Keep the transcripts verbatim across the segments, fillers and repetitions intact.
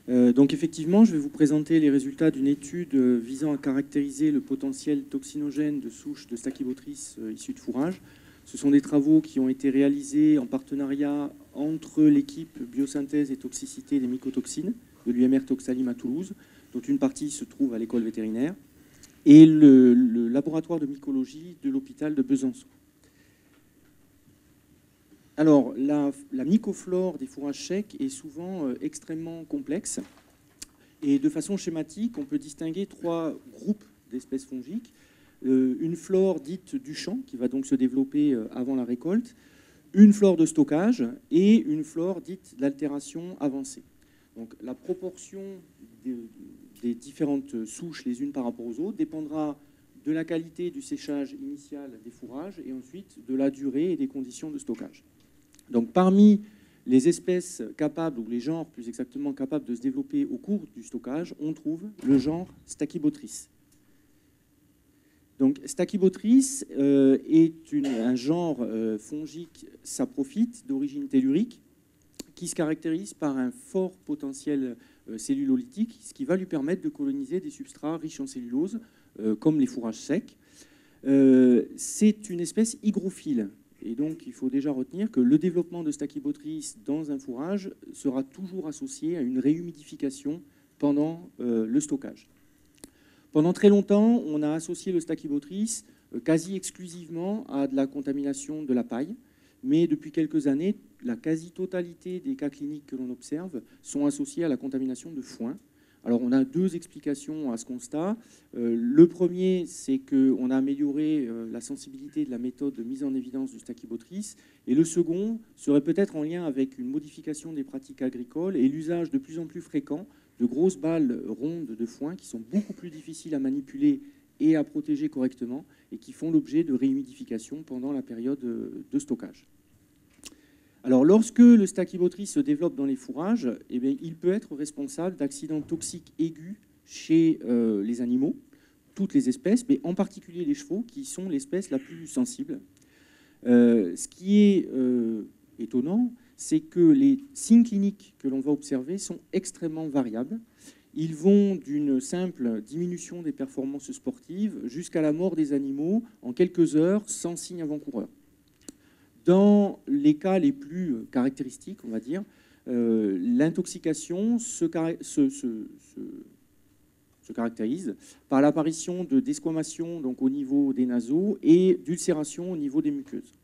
Euh, donc effectivement, je vais vous présenter les résultats d'une étude euh, visant à caractériser le potentiel toxinogène de souches de Stachybotrys euh, issues de fourrage. Ce sont des travaux qui ont été réalisés en partenariat entre l'équipe biosynthèse et toxicité des mycotoxines de l'U M R Toxalim à Toulouse, dont une partie se trouve à l'école vétérinaire, et le, le laboratoire de mycologie de l'hôpital de Besançon. Alors, la, la mycoflore des fourrages secs est souvent euh, extrêmement complexe. Et de façon schématique, on peut distinguer trois groupes d'espèces fongiques. Euh, une flore dite du champ, qui va donc se développer euh, avant la récolte, une flore de stockage et une flore dite d'altération avancée. Donc, la proportion des, des différentes souches les unes par rapport aux autres dépendra de la qualité du séchage initial des fourrages et ensuite de la durée et des conditions de stockage. Donc, parmi les espèces capables, ou les genres plus exactement capables de se développer au cours du stockage, on trouve le genre Stachybotrys. Donc, Stachybotrys euh, est une, un genre euh, fongique saprophyte d'origine tellurique qui se caractérise par un fort potentiel euh, cellulolytique, ce qui va lui permettre de coloniser des substrats riches en cellulose, euh, comme les fourrages secs. Euh, c'est une espèce hygrophile. Et donc, il faut déjà retenir que le développement de Stachybotrys dans un fourrage sera toujours associé à une réhumidification pendant euh, le stockage. Pendant très longtemps, on a associé le Stachybotrys euh, quasi exclusivement à de la contamination de la paille. Mais depuis quelques années, la quasi-totalité des cas cliniques que l'on observe sont associés à la contamination de foin. Alors, on a deux explications à ce constat. Euh, le premier, c'est qu'on a amélioré euh, la sensibilité de la méthode de mise en évidence du Stachybotrys. Et le second serait peut-être en lien avec une modification des pratiques agricoles et l'usage de plus en plus fréquent de grosses balles rondes de foin qui sont beaucoup plus difficiles à manipuler et à protéger correctement et qui font l'objet de réhumidification pendant la période de stockage. Alors, lorsque le Stachybotrys se développe dans les fourrages, eh bien, il peut être responsable d'accidents toxiques aigus chez euh, les animaux, toutes les espèces, mais en particulier les chevaux, qui sont l'espèce la plus sensible. Euh, ce qui est euh, étonnant, c'est que les signes cliniques que l'on va observer sont extrêmement variables. Ils vont d'une simple diminution des performances sportives jusqu'à la mort des animaux en quelques heures sans signe avant-coureur. Dans les cas les plus caractéristiques, on va dire, euh, l'intoxication se, se, se, se caractérise par l'apparition de desquamation donc, au niveau des naseaux et d'ulcération au niveau des muqueuses.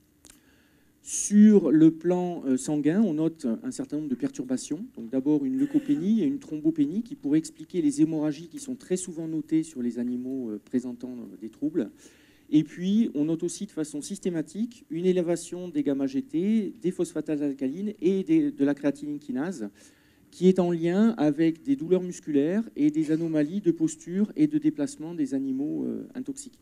Sur le plan sanguin, on note un certain nombre de perturbations. Donc d'abord une leucopénie et une thrombopénie qui pourraient expliquer les hémorragies qui sont très souvent notées sur les animaux présentant des troubles. Et puis, on note aussi de façon systématique une élévation des gamma-G T, des phosphatases alcalines et des, de la créatinine kinase, qui est en lien avec des douleurs musculaires et des anomalies de posture et de déplacement des animaux euh, intoxiqués.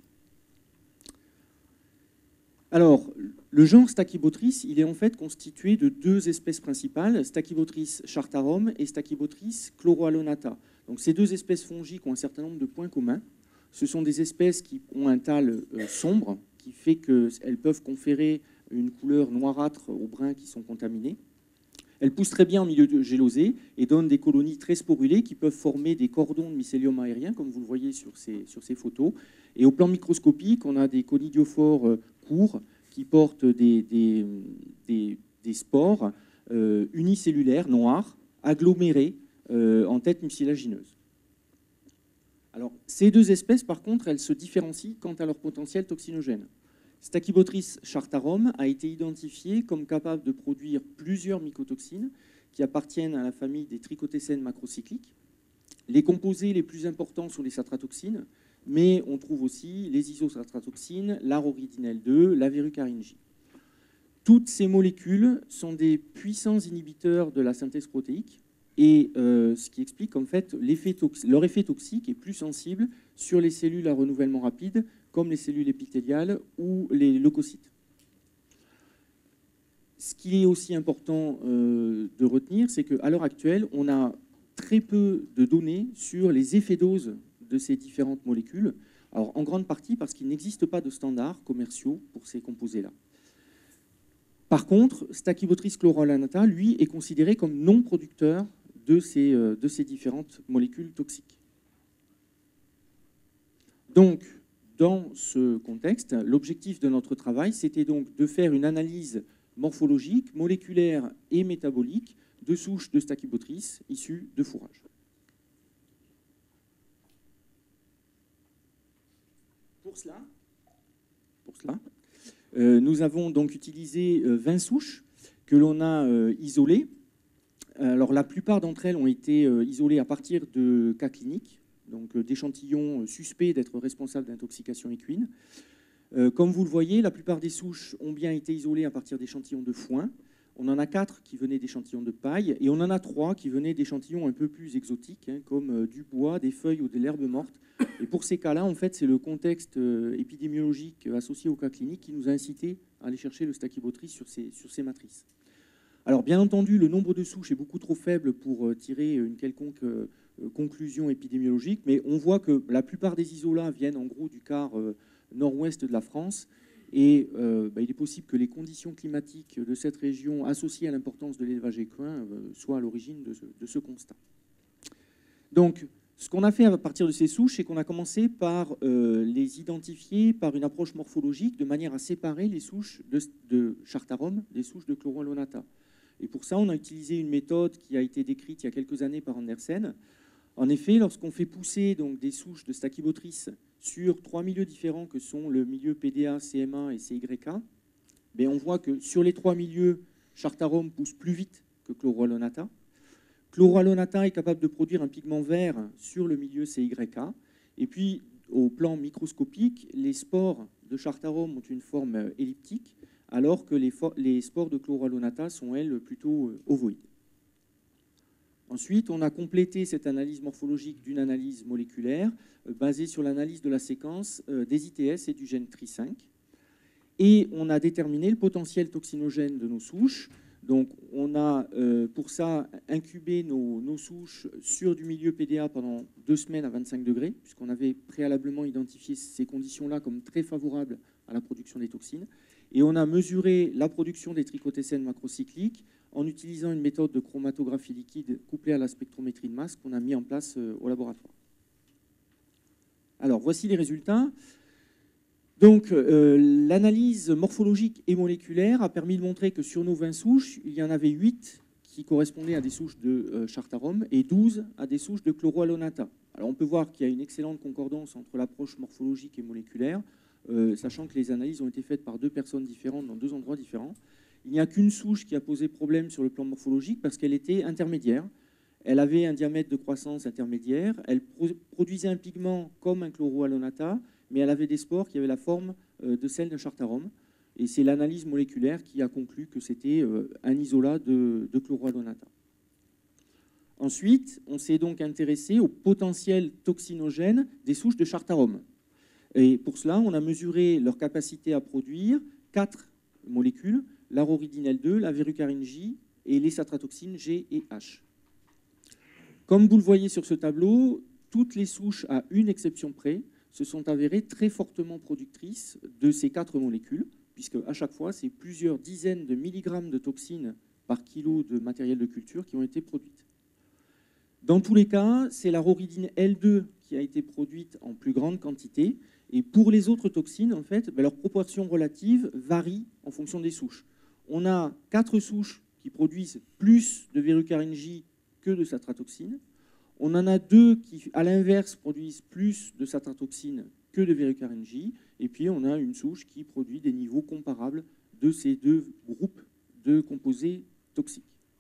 Alors, le genre Stachybotrys, il est en fait constitué de deux espèces principales, Stachybotrys chartarum et Stachybotrys chloroalonata. Donc, ces deux espèces fongiques ont un certain nombre de points communs. Ce sont des espèces qui ont un thalle euh, sombre, qui fait qu'elles peuvent conférer une couleur noirâtre aux brins qui sont contaminés. Elles poussent très bien en milieu gélosé et donnent des colonies très sporulées qui peuvent former des cordons de mycélium aérien, comme vous le voyez sur ces, sur ces photos. Et au plan microscopique, on a des conidiophores euh, courts qui portent des, des, des, des spores euh, unicellulaires, noirs, agglomérés euh, en tête mucilagineuse. Alors, ces deux espèces, par contre, elles se différencient quant à leur potentiel toxinogène. Stachybotrys chartarum a été identifié comme capable de produire plusieurs mycotoxines qui appartiennent à la famille des trichotécènes macrocycliques. Les composés les plus importants sont les satratoxines, mais on trouve aussi les isosatratoxines, la roridinelle deux, la verrucarine J. Toutes ces molécules sont des puissants inhibiteurs de la synthèse protéique, et euh, ce qui explique qu'en fait, leur effet toxique est plus sensible sur les cellules à renouvellement rapide, comme les cellules épithéliales ou les leucocytes. Ce qui est aussi important euh, de retenir, c'est qu'à l'heure actuelle, on a très peu de données sur les effets doses de ces différentes molécules, alors en grande partie parce qu'il n'existe pas de standards commerciaux pour ces composés-là. Par contre, Stachybotrys chloroalonata, lui, est considéré comme non producteur de ces, de ces différentes molécules toxiques. Donc, dans ce contexte, l'objectif de notre travail, c'était donc de faire une analyse morphologique, moléculaire et métabolique de souches de Stachybotrys issues de fourrage. Pour cela, pour cela euh, nous avons donc utilisé euh, vingt souches que l'on a euh, isolées. Alors, la plupart d'entre elles ont été euh, isolées à partir de cas cliniques, donc euh, d'échantillons suspects d'être responsables d'intoxication équine. Euh, comme vous le voyez, la plupart des souches ont bien été isolées à partir d'échantillons de foin. On en a quatre qui venaient d'échantillons de paille, et on en a trois qui venaient d'échantillons un peu plus exotiques, hein, comme euh, du bois, des feuilles ou de l'herbe morte. Et pour ces cas-là, en fait, c'est le contexte euh, épidémiologique associé au cas clinique qui nous a incité à aller chercher le Stachybotrys sur ces, sur ces matrices. Alors, bien entendu, le nombre de souches est beaucoup trop faible pour euh, tirer une quelconque euh, conclusion épidémiologique, mais on voit que la plupart des isolats viennent en gros du quart euh, nord-ouest de la France, et euh, bah, il est possible que les conditions climatiques de cette région associées à l'importance de l'élevage équin euh, soient à l'origine de, de ce constat. Donc, ce qu'on a fait à partir de ces souches, c'est qu'on a commencé par euh, les identifier par une approche morphologique de manière à séparer les souches de, de Chartarum des souches de Chloroalonata. Et pour ça, on a utilisé une méthode qui a été décrite il y a quelques années par Andersen. En effet, lorsqu'on fait pousser donc, des souches de Stachybotrys sur trois milieux différents que sont le milieu P D A, C M A et C Y K, ben on voit que sur les trois milieux, Chartarum pousse plus vite que Chloroalonata. Chloroalonata est capable de produire un pigment vert sur le milieu C Y K. Et puis, au plan microscopique, les spores de Chartarum ont une forme elliptique, alors que les, les spores de Chloroalonata sont, elles, plutôt ovoïdes. Ensuite, on a complété cette analyse morphologique d'une analyse moléculaire euh, basée sur l'analyse de la séquence euh, des I T S et du gène T R I cinq. Et on a déterminé le potentiel toxinogène de nos souches. Donc, on a euh, pour ça incubé nos, nos souches sur du milieu P D A pendant deux semaines à vingt-cinq degrés, puisqu'on avait préalablement identifié ces conditions-là comme très favorables à la production des toxines. Et on a mesuré la production des trichothécènes macrocycliques en utilisant une méthode de chromatographie liquide couplée à la spectrométrie de masse qu'on a mis en place au laboratoire. Alors, voici les résultats. Donc, euh, l'analyse morphologique et moléculaire a permis de montrer que sur nos vingt souches, il y en avait huit qui correspondaient à des souches de euh, Chartarum et douze à des souches de Chloroalonata. Alors, on peut voir qu'il y a une excellente concordance entre l'approche morphologique et moléculaire, euh, sachant que les analyses ont été faites par deux personnes différentes dans deux endroits différents. Il n'y a qu'une souche qui a posé problème sur le plan morphologique parce qu'elle était intermédiaire. Elle avait un diamètre de croissance intermédiaire. Elle produisait un pigment comme un Chloroalonata, mais elle avait des spores qui avaient la forme de celle d'un Chartarum. Et c'est l'analyse moléculaire qui a conclu que c'était un isolat de, de Chloroalonata. Ensuite, on s'est donc intéressé au potentiel toxinogène des souches de Chartarum. Et pour cela, on a mesuré leur capacité à produire quatre molécules, la rhoridinelle deux, la verrucarine J et les satratoxines G et H. Comme vous le voyez sur ce tableau, toutes les souches, à une exception près, se sont avérées très fortement productrices de ces quatre molécules, puisque à chaque fois, c'est plusieurs dizaines de milligrammes de toxines par kilo de matériel de culture qui ont été produites. Dans tous les cas, c'est la rhoridine L deux qui a été produite en plus grande quantité, et pour les autres toxines, en fait, ben, leur proportion relative varie en fonction des souches. On a quatre souches qui produisent plus de verrucarine J que de satratoxine. On en a deux qui, à l'inverse, produisent plus de satratoxine que de verrucarine J. Et puis, on a une souche qui produit des niveaux comparables de ces deux groupes de composés toxiques.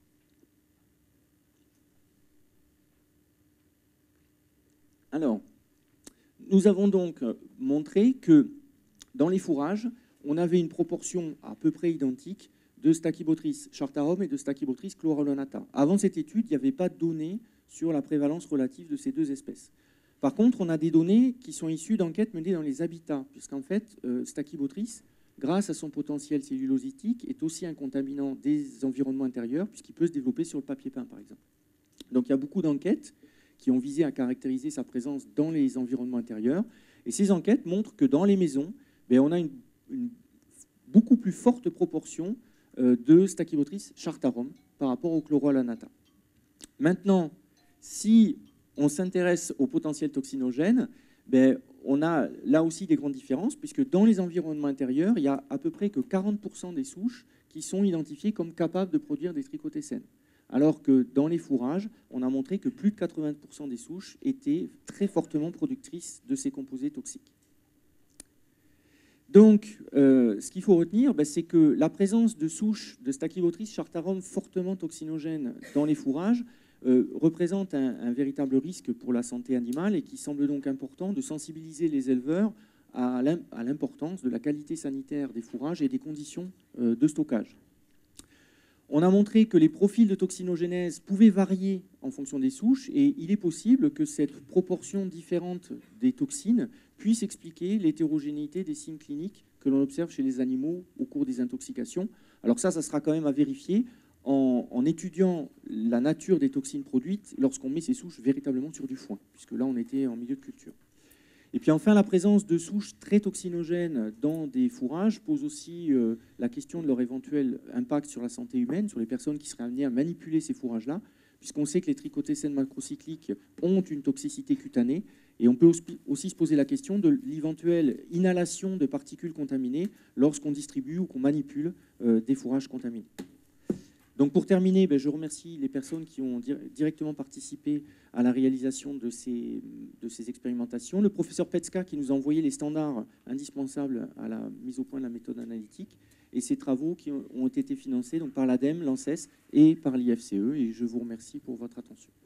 Alors, nous avons donc montré que dans les fourrages, on avait une proportion à peu près identique de Stachybotrys Chartarum et de Stachybotrys Chloroalonata. Avant cette étude, il n'y avait pas de données sur la prévalence relative de ces deux espèces. Par contre, on a des données qui sont issues d'enquêtes menées dans les habitats, puisqu'en fait, euh, Stachybotrys, grâce à son potentiel cellulositique, est aussi un contaminant des environnements intérieurs, puisqu'il peut se développer sur le papier peint, par exemple. Donc il y a beaucoup d'enquêtes qui ont visé à caractériser sa présence dans les environnements intérieurs. Et ces enquêtes montrent que dans les maisons, ben, on a une, une beaucoup plus forte proportion euh, de Stachybotrys Chartarum par rapport au Chloroalonata. Maintenant, si on s'intéresse au potentiel toxinogène, ben, on a là aussi des grandes différences, puisque dans les environnements intérieurs, il y a à peu près que quarante pour cent des souches qui sont identifiées comme capables de produire des trichothécènes. Alors que dans les fourrages, on a montré que plus de quatre-vingts pour cent des souches étaient très fortement productrices de ces composés toxiques. Donc, euh, ce qu'il faut retenir, ben, c'est que la présence de souches de Stachybotrys chartarum fortement toxinogènes dans les fourrages euh, représente un, un véritable risque pour la santé animale et qu'il semble donc important de sensibiliser les éleveurs à l'importance de la qualité sanitaire des fourrages et des conditions euh, de stockage. On a montré que les profils de toxinogénèse pouvaient varier en fonction des souches et il est possible que cette proportion différente des toxines puisse expliquer l'hétérogénéité des signes cliniques que l'on observe chez les animaux au cours des intoxications. Alors ça, ça sera quand même à vérifier en, en étudiant la nature des toxines produites lorsqu'on met ces souches véritablement sur du foin, puisque là, on était en milieu de culture. Et puis enfin, la présence de souches très toxinogènes dans des fourrages pose aussi euh, la question de leur éventuel impact sur la santé humaine, sur les personnes qui seraient amenées à manipuler ces fourrages-là, puisqu'on sait que les trichothécènes macrocycliques ont une toxicité cutanée, et on peut aussi se poser la question de l'éventuelle inhalation de particules contaminées lorsqu'on distribue ou qu'on manipule euh, des fourrages contaminés. Donc pour terminer, ben, je remercie les personnes qui ont di directement participé à la réalisation de ces, de ces expérimentations. Le professeur Petska qui nous a envoyé les standards indispensables à la mise au point de la méthode analytique et ces travaux qui ont été financés donc, par l'ADEME, l'ANSES et par l'I F C E. Et je vous remercie pour votre attention.